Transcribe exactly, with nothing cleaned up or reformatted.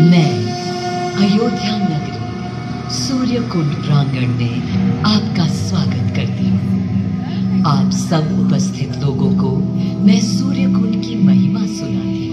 मैं अयोध्या नगरी सूर्यकुंड प्रांगण में आपका स्वागत करती हूँ। आप सब उपस्थित लोगों को मैं सूर्यकुंड की महिमा सुनाती हूँ।